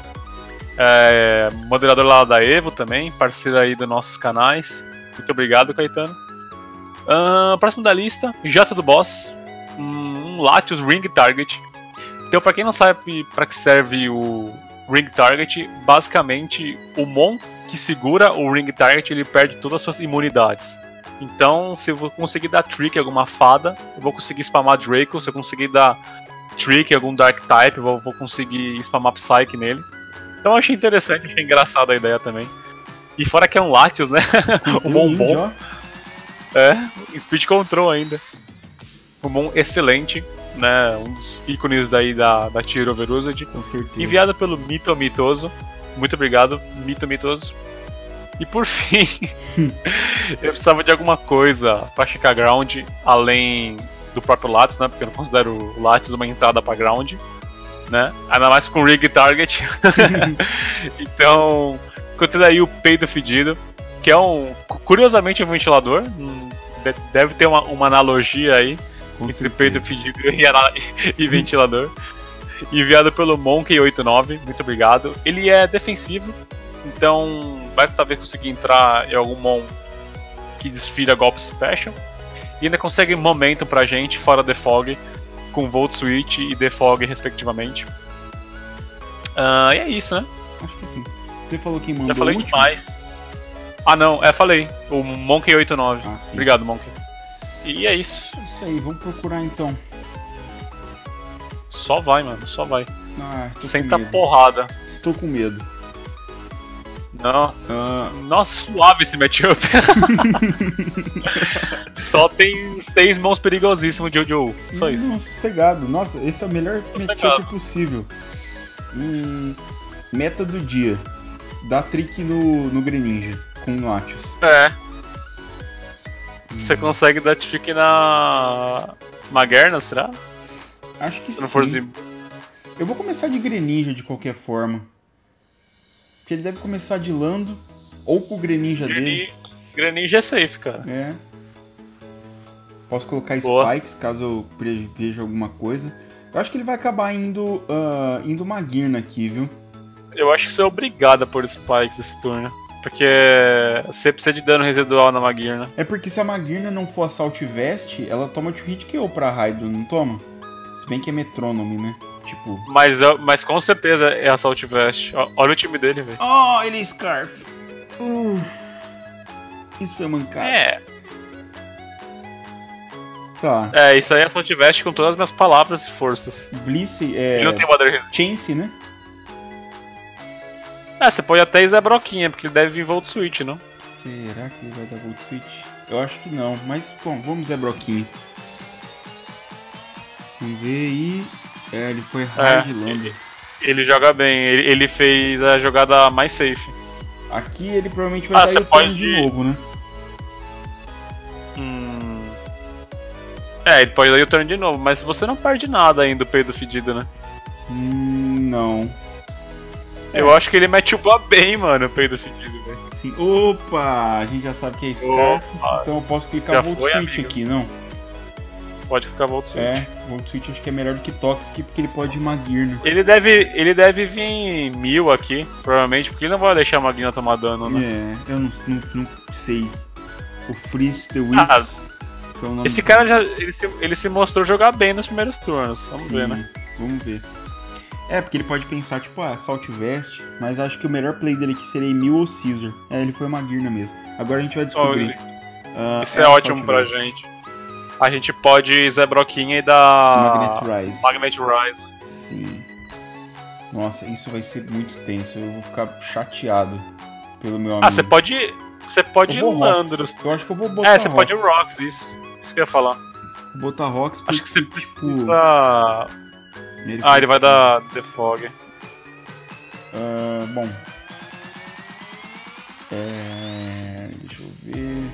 É, moderador lá da Evo também, parceiro aí dos nossos canais. Muito obrigado, Caetano. Uh, próximo da lista, Jato do Boss. Um Latios Ring Target. Então, pra quem não sabe pra que serve o Ring Target, basicamente o Mon que segura o Ring Target ele perde todas as suas imunidades. Então, se eu conseguir dar Trick em alguma fada, eu vou conseguir spamar Draco. Se eu conseguir dar Trick em algum Dark Type, eu vou, vou conseguir spamar Psyche nele. Então eu achei interessante, achei engraçada a ideia também. E fora que é um Latios, né? um Mon bom. É, Speed Control ainda. Um Mon excelente, né? Um dos ícones daí da, da Tier Over Usage. Com certeza. Enviado pelo Mito Mitoso. Muito obrigado, Mito Mitoso. E por fim, eu precisava de alguma coisa pra checar ground, além do próprio Latios, né? Porque eu não considero o Latios uma entrada pra ground, né? Ainda mais com Rig Target. Então, encontrei aí o Peido Fedido, que é um, curiosamente, um ventilador. Deve ter uma, uma analogia aí com entre Peido Fedido e, e ventilador. Enviado pelo Monkey oitenta e nove, muito obrigado. Ele é defensivo, então vai talvez conseguir entrar em algum Mon que desfira golpe special. E ainda consegue momento pra gente fora Defog, com Volt Switch e Defog respectivamente. Uh, e é isso, né? Acho que sim. Você falou quem mandou. Já falei o último? demais. Ah não, é, falei. O Monkey oitenta e nove. Ah, obrigado, Monkey. E é isso. É isso aí, vamos procurar então. Só vai, mano, só vai. Ah, tô Senta com medo. porrada. Estou com medo. Não. Ah. Nossa, suave esse matchup. só tem seis mãos perigosíssimas de Jojo. Só isso. Não, sossegado. Nossa, esse é o melhor Sossegado. matchup possível. Hum, meta do dia. Dá trick no, no Greninja com o Latios. É. Você consegue dar trick na. Magerna, será? Acho que Se não sim. for assim. Eu vou começar de Greninja de qualquer forma. Porque ele deve começar de Lando ou com o Greninja dele. Greninja é safe, cara. É. Posso colocar Boa. Spikes caso eu pre- veja alguma coisa. Eu acho que ele vai acabar indo, uh, indo Magearna aqui, viu? Eu acho que você é obrigado a pôr Spikes esse turno. Porque você precisa de dano residual na Magearna. É porque se a Magearna não for Assault Vest, ela toma two hit K O pra Hydro, não toma? Se bem que é Metronome, né? Tipo... Mas, mas com certeza é Assault Vest. Ó, olha o time dele, velho. Oh, ele é Scarf! Uh, isso foi mancado. É. Tá. É, isso aí é Assault Vest com todas as minhas palavras e forças. Bliss é... Ele não tem Water Resist. Chance, né? É, você pode até ir Zé Broquinha, porque ele deve vir Volt Switch, não? Será que ele vai dar Volt Switch? Eu acho que não, mas bom, vamos Zé Broquinha. Vamos ver aí. É, ele foi hard É, Lando. ele, ele joga bem, ele, ele fez a jogada mais safe. Aqui ele provavelmente vai Ah, dar você o turno pode- de novo, né? Hum... É, ele pode dar o turn de novo, mas você não perde nada ainda do peido fedido, né? Hum, não. Eu acho que ele mete o pá bem, mano, o peido fedido, velho. Sim. Opa, a gente já sabe que é Scarf, Opa. então eu posso clicar Já Volt foi, Switch amigo. aqui, não? Pode ficar Volt Switch. É, Volt Switch acho que é melhor do que Toxic, porque ele pode Magearna. Ele deve, ele deve vir mil aqui, provavelmente, porque ele não vai deixar a Maguinha tomar dano, né? É, eu não, não, não sei. O Freeze the Ah, Wiz. que é o nome Esse do- cara já ele se, ele se mostrou jogar bem nos primeiros turnos. Vamos Sim, ver, né? Vamos ver. É, porque ele pode pensar, tipo, ah, Assault Vest, mas acho que o melhor play dele aqui seria Emil ou Caesar. É, ele foi Magearna mesmo. Agora a gente vai descobrir. Ah, Isso é, ótimo Assault pra Vest. gente. A gente pode Zé Broquinha e dar Magnet Rise. Magnet Rise. Sim. Nossa, isso vai ser muito tenso. Eu vou ficar chateado pelo meu amigo. Ah, você pode. Você pode ir Eu vou Rocks. Landros. Eu acho que eu vou botar É, você pode ir Rocks. Rocks, isso. Isso que eu ia falar. Vou botar Rocks porque, Acho que você tipo... precisa. ele Ah, ele vai precisa. dar The Fog. Ah, bom. É... Deixa eu ver...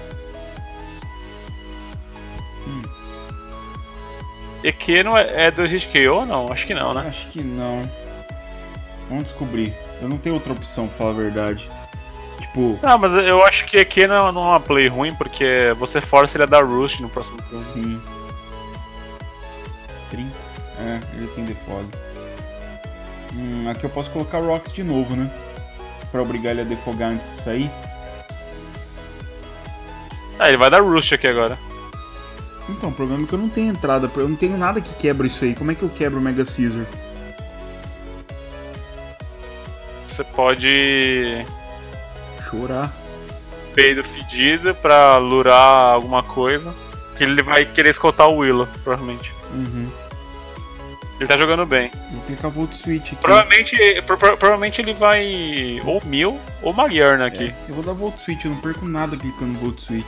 E Q não é, é dois hit K O ou não? Acho que não, né? Acho que não. Vamos descobrir. Eu não tenho outra opção, pra falar a verdade. Tipo, Não, mas eu acho que aqui não, não é uma play ruim, porque você força ele a dar Roost no próximo turno. sim. trinta. É, ele tem defog. Hum, aqui eu posso colocar Rocks de novo, né? Pra obrigar ele a defogar antes de sair. Ah, ele vai dar Roost aqui agora. Então, o problema é que eu não tenho entrada, eu não tenho nada que quebra isso aí. Como é que eu quebro o Mega Caesar? Você pode Chorar. peido fedido pra lurar alguma coisa. Que ele vai querer escoltar o Willow, provavelmente. Uhum. Ele tá jogando bem. Vou clicar Volt Switch aqui. Provavelmente, pro- pro- provavelmente ele vai ou Mil ou Magearna aqui. É, eu vou dar Volt Switch, eu não perco nada clicando Volt Switch.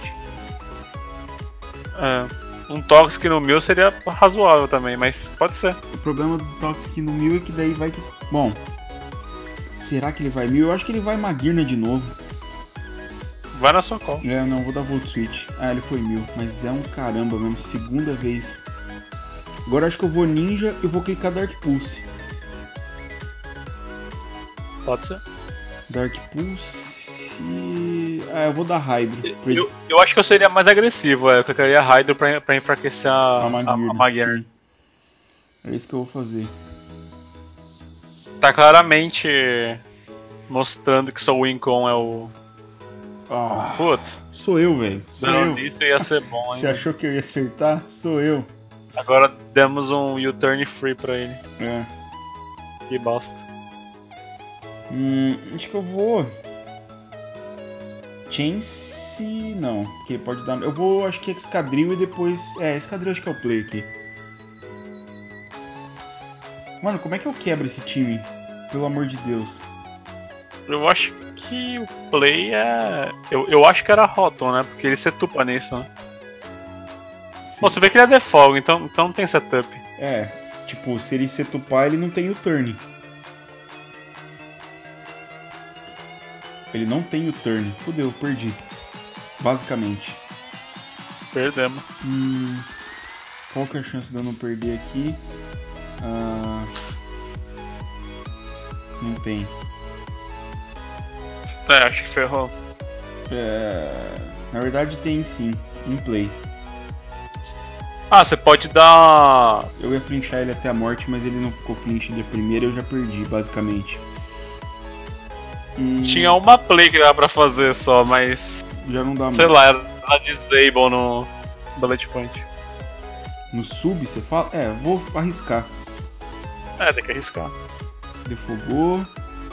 É. Um Toxic no Mil seria razoável também, mas pode ser. O problema do Toxic no Mil é que daí vai que... Bom, será que ele vai Mil? Eu acho que ele vai Magearna de novo. Vai na sua call. É, não, vou dar Volt Switch. Ah, ele foi Mil, mas é um caramba mesmo, segunda vez. Agora acho que eu vou Ninja e vou clicar Dark Pulse. Pode ser. Dark Pulse... Ah, eu vou dar Hydro. pra ele- Eu, eu acho que eu seria mais agressivo, é. Eu clicaria Hydro pra, pra enfraquecer a, a a, a Magearna. Magearna. sim. É isso que eu vou fazer. Tá claramente mostrando que só o Wincon é o. Ah, Putz, sou eu, velho. Sou eu. dando isso ia ser bom, hein? Você achou que eu ia acertar? Sou eu. Agora demos um U-turn free pra ele. É. Que bosta. Hum, acho que eu vou. Chance. Não, porque ele pode dar. Eu vou, acho que Excadril e depois. É, Excadril acho que é o play aqui. Mano, como é que eu quebro esse time? Pelo amor de Deus. Eu acho que o play é. Eu, eu acho que era Rotom, né? Porque ele se tupa nisso, né? Pô, você vê que ele é default, então, então não tem setup. É, tipo, se ele setupar, ele não tem o turn. Ele não tem o turn. Fudeu, perdi. Basicamente. Perdemos. Hum, qual que é a chance de eu não perder aqui? Ah, não tem. É, acho que ferrou. É, na verdade tem sim, em play. Ah, você pode dar... Eu ia flinchar ele até a morte, mas ele não ficou flinch de primeira e eu já perdi, basicamente. Hum, Tinha uma play que dava pra fazer só, mas... já não dá mais. Sei lá, era disable no Bullet Point. No sub, você fala? É, vou arriscar. É, tem que arriscar. Defogou.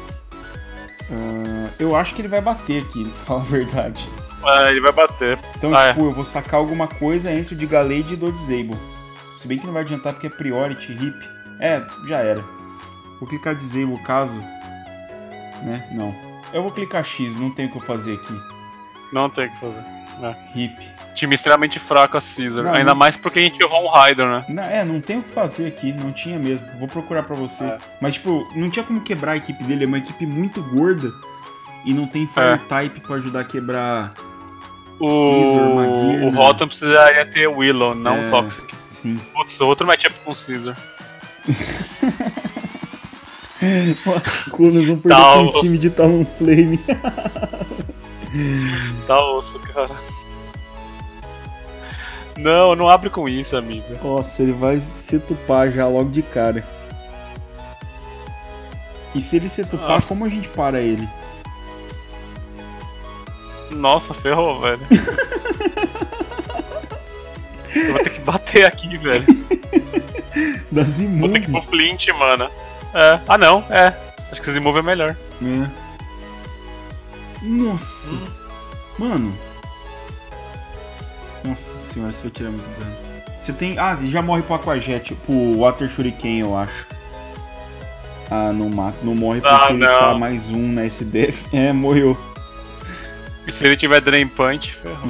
Uh, eu acho que ele vai bater aqui, pra falar a verdade. É, ele vai bater. Então, ah, tipo, é. eu vou sacar alguma coisa entre o de Galade e do Disable. Se bem que não vai adiantar porque é Priority, Hip. É, já era. Vou clicar Disable caso... Né? Não. Eu vou clicar X, não tem o que eu fazer aqui. Não tem o que fazer. É. Hip. Time extremamente fraco a Caesar. Não, Ainda não... mais porque a gente errou um Rider, né? Não, é, não tem o que fazer aqui, não tinha mesmo. Vou procurar pra você. É. Mas, tipo, não tinha como quebrar a equipe dele, é uma equipe muito gorda e não tem Fire é. Type pra ajudar a quebrar o Caesar, Magir, O né? Rotom precisaria ter Willow, não é... Toxic. Sim. Putz, o outro matchup com Caesar. Como nós vamos perder tá com um time de Talonflame. Tá osso, cara. Não, não abre com isso, amigo. Nossa, ele vai setupar já logo de cara. E se ele setupar, ah. como a gente para ele? Nossa, ferrou, velho. Eu vou ter que bater aqui, velho. Da Zimove. Vou ter que ir pro Flint, mano. É. Ah, não, é. Acho que o Zimove é melhor. É. Nossa. Hum. Mano. Nossa senhora, você vai tirar muito dano. Você tem... Ah, já morre pro Aquajet, pro Water Shuriken, eu acho. Ah, não mata. Não morre porque ah, ele não. Tá mais um na S D F. É, morreu. E se ele tiver Drain Punch, ferrou.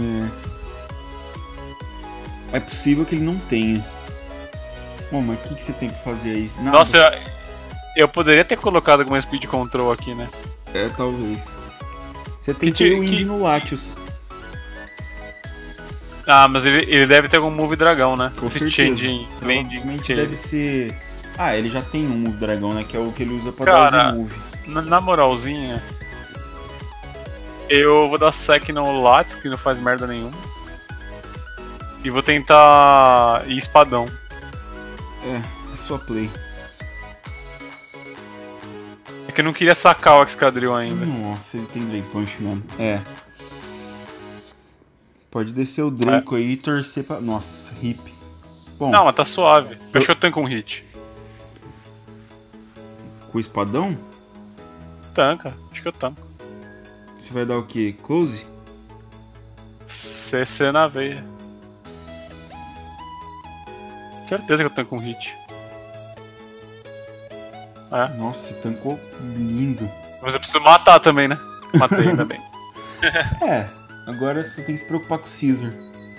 É. É possível que ele não tenha. Bom, mas o que, que você tem que fazer aí? Nada. Nossa, eu, eu poderia ter colocado alguma Speed Control aqui, né? É, talvez. Você tem que ter o Wind que... no Latios. Ah, mas ele, ele deve ter algum Move Dragão, né? Com Esse certeza. Change Provavelmente deve ser... Ah, ele já tem um Move Dragão, né? Que é o que ele usa pra Cara, dar os Move. Na, na moralzinha... Eu vou dar Sec no Latios, que não faz merda nenhuma. E vou tentar ir espadão. É, é sua play. É que eu não queria sacar o Excadrill ainda. Nossa, ele tem Drain Punch mesmo. É. Pode descer o Draco é. aí e torcer pra... Nossa, hip. Bom, não, mas tá suave. Eu acho que eu tanco um hit. Com o espadão? Tanca, acho que eu tanco. Você vai dar o quê? Close? C C na veia. Certeza que eu tanco um hit. É. Nossa, tancou lindo. Mas eu preciso matar também, né? Matei ainda bem. É, agora você tem que se preocupar com o Caesar.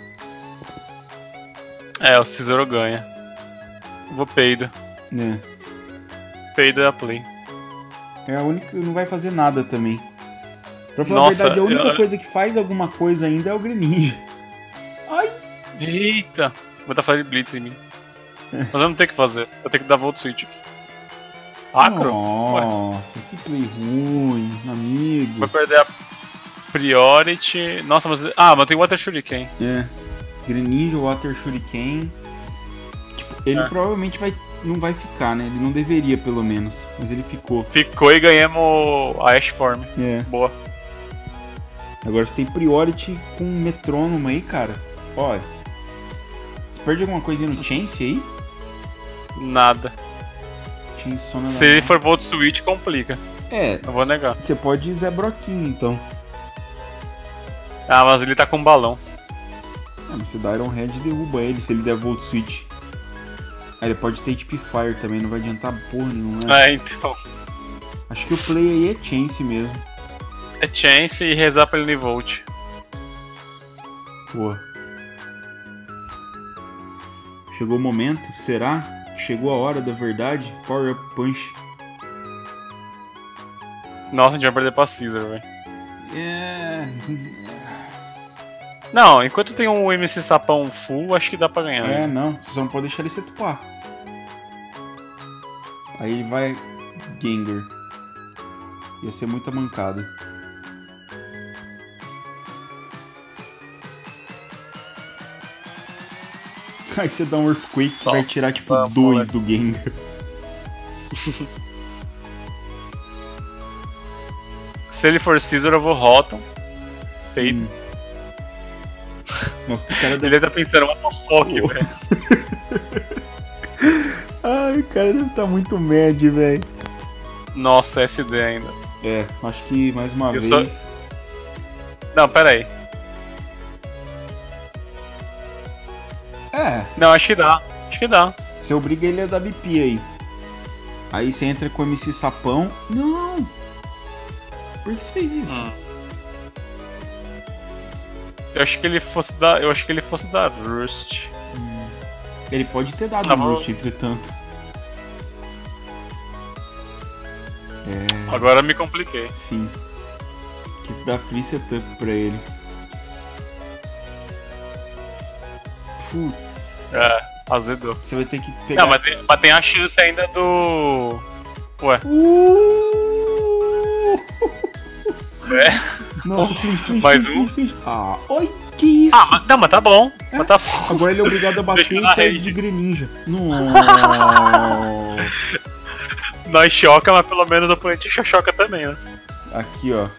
É, o Caesar ganha. Vou peido. É. Peido é a play. É a única que não vai fazer nada também. Pra falar Nossa, a verdade, a única eu... coisa que faz alguma coisa ainda é o Greninja. Ai! Eita! Vou dar fazendo Blitz em mim. É. Mas eu não tenho que fazer. Eu tenho que dar Volt Switch aqui. Acro? Nossa, Ué. que play ruim, amigo. Vai perder a Priority. Nossa, mas. Ah, mas tem Water Shuriken. É. Greninja, Water Shuriken. Tipo, ele é. provavelmente vai, não vai ficar, né? Ele não deveria, pelo menos. Mas ele ficou. Ficou e ganhamos a Ash Form. É. Boa. Agora você tem Priority com metrônomo aí, cara. Olha. Você perde alguma coisa no Chance aí? Nada. Se ele for Volt Switch, complica. É. Eu vou negar. Você pode ir Zé Broquinho, então. Ah, mas ele tá com um balão. Ah, mas você dá Iron Head e derruba ele se ele der Volt Switch. Ah, ele pode ter H P Fire também, não vai adiantar porra nenhuma. É, então. Acho que o play aí é Chance mesmo. É Chance e rezar pra ele no Volt. Pô. Chegou o momento? Será? Chegou a hora da verdade? Power Up Punch. Nossa, a gente vai perder pra Caesar, velho. É... Não, enquanto tem um M C Sapão full, acho que dá pra ganhar. É, né? não. Você só não pode deixar ele setupar. Aí ele vai... Gengar. Ia ser muita mancada. Aí você dá um Earthquake que Só. vai tirar tipo Vamos, dois do Gengar. Se ele for Caesar, eu vou Rotom. Sim. Nossa, o cara deve... Ele tá pensando, what the fuck, Oh. velho. Ai, o cara deve estar muito mad, velho. Nossa, S D ainda. É, acho que mais uma Eu vez... só- Não, pera aí. É, Não, acho que dá. Acho que dá. você obriga ele a dar B P aí. Aí você entra com o M C Sapão. Não! Por que você fez isso? Hum. Eu acho que ele fosse dar. Eu acho que ele fosse dar Rust. Ele pode ter dado Tá um bom. Roost, entretanto. É, Agora me compliquei. sim. Quis dar free setup pra ele. Putz. É, azedou. Você vai ter que pegar... Não, mas tem, mas tem a chance ainda do. Ué, Uh! é? Nossa, flinch, flinch, Mais flinch, um? flinch, flinch. Ah, oi, que isso? Ah, mas, não, mas tá bom. Mas tá bom. Agora ele é obrigado a bater Deixa e na perde rede. de Greninja. Nossa. Nós choca, mas pelo menos o oponente choca também, né? Aqui, ó.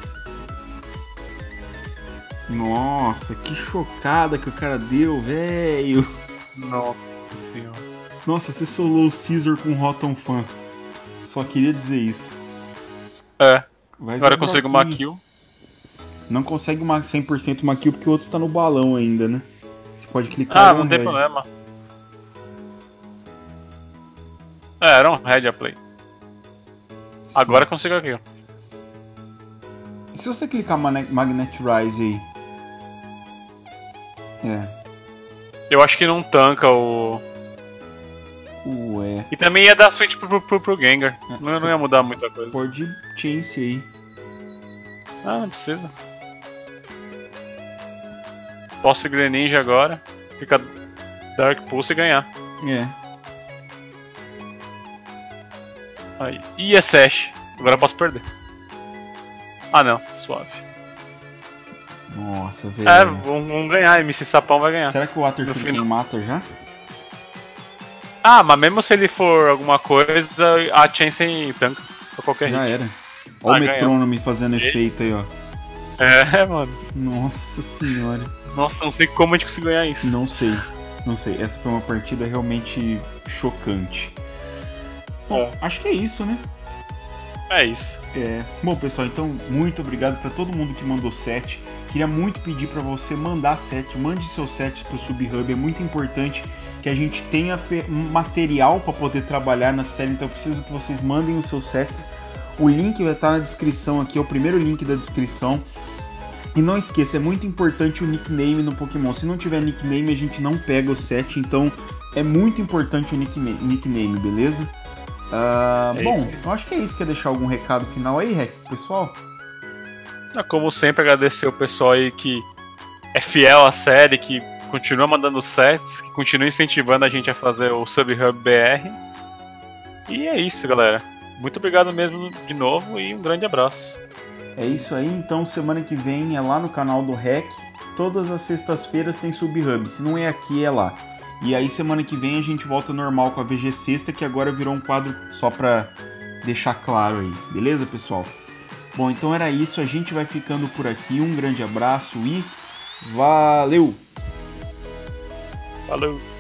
Nossa, que chocada que o cara deu, velho. Nossa senhora. Nossa, você solou o Caesar com Rotom Fan. Só queria dizer isso. É, Vai agora ser eu consigo uma broquinho. kill. Não consegue uma cem por cento uma kill porque o outro tá no balão ainda, né? Você pode clicar Ah, e não um tem red. problema. É, era um Red a play. Agora eu consigo aqui, ó. E se você clicar Mane- Magnet Rise aí? É. Eu acho que não tanca o. Ué. E também ia dar switch pro, pro, pro Gengar. É, Não, você- não ia mudar muita coisa. Pode chance aí. Ah, não precisa. Posso ir Greninja agora. Fica Dark Pulse e ganhar. É. Aí. E é Sash. Agora eu posso perder. Ah não, suave. Nossa, velho. É, vamos, vamos ganhar. M C Sapão vai ganhar. Será que o Water No Shuriken final. mata já? Ah, mas mesmo se ele for alguma coisa, a Chansey tanca pra qualquer Já hit. era. Olha Ah, o ganhou. metrônomo fazendo E- efeito aí, ó. É, mano. Nossa senhora. Nossa, não sei como a gente conseguiu ganhar isso. Não sei. Não sei. Essa foi uma partida realmente chocante. Bom, É. acho que é isso, né? É isso. É. Bom, pessoal, então muito obrigado para todo mundo que mandou set. Queria muito pedir para você mandar set, mande seus sets pro SubHub, é muito importante que a gente tenha fe- material para poder trabalhar na série, então eu preciso que vocês mandem os seus sets. O link vai estar na descrição aqui, é o primeiro link da descrição. E não esqueça, é muito importante o nickname no Pokémon. Se não tiver nickname, a gente não pega o set, então é muito importante o nickname, nickname, beleza? Ah, É bom, isso aí. eu acho que é isso. Quer deixar algum recado final aí, Rec, pro pessoal? Ah, como sempre, agradecer o pessoal aí que é fiel à série, que continua mandando sets, que continua incentivando a gente a fazer o SubHub B R. E é isso, galera. Muito obrigado mesmo de novo e um grande abraço. É isso aí, então semana que vem é lá no canal do Rec. Todas as sextas-feiras tem SubHub, se não é aqui, é lá. E aí semana que vem a gente volta normal com a V G Sexta, que agora virou um quadro só pra deixar claro aí, beleza, pessoal? Bom, então era isso, a gente vai ficando por aqui, um grande abraço e valeu! Falou!